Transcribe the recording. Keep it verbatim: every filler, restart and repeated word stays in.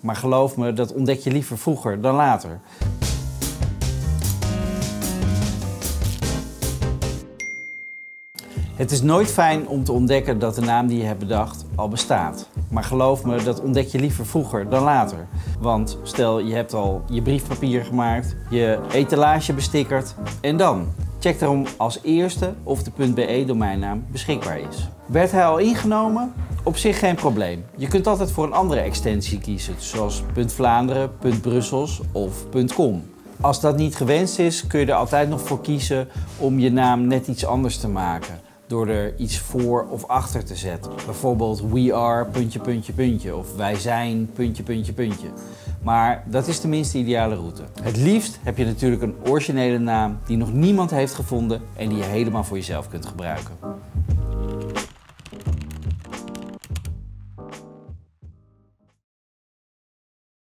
Maar geloof me, dat ontdek je liever vroeger dan later. Het is nooit fijn om te ontdekken dat de naam die je hebt bedacht al bestaat. Maar geloof me, dat ontdek je liever vroeger dan later. Want stel je hebt al je briefpapier gemaakt, je etalage bestickerd en dan? Check daarom als eerste of de .be domeinnaam beschikbaar is. Werd hij al ingenomen? Op zich geen probleem. Je kunt altijd voor een andere extensie kiezen, zoals .vlaanderen, .brussels of .com. Als dat niet gewenst is, kun je er altijd nog voor kiezen om je naam net iets anders te maken. Door er iets voor of achter te zetten. Bijvoorbeeld we are, puntje, puntje, puntje. Of wij zijn, puntje, puntje, puntje. Maar dat is de minst ideale route. Het liefst heb je natuurlijk een originele naam die nog niemand heeft gevonden en die je helemaal voor jezelf kunt gebruiken.